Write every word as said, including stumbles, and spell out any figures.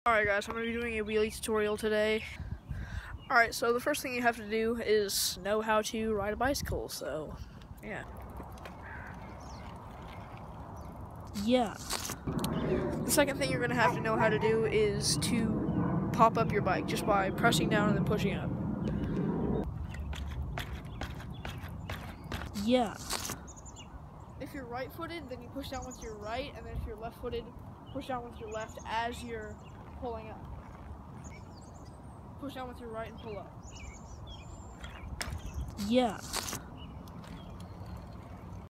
Alright guys, I'm going to be doing a wheelie tutorial today. Alright, so the first thing you have to do is know how to ride a bicycle, so yeah. Yeah. The second thing you're going to have to know how to do is to pop up your bike just by pressing down and then pushing up. Yeah. If you're right-footed, then you push down with your right, and then if you're left-footed, push down with your left as you're pulling up. Push down with your right and pull up. Yeah.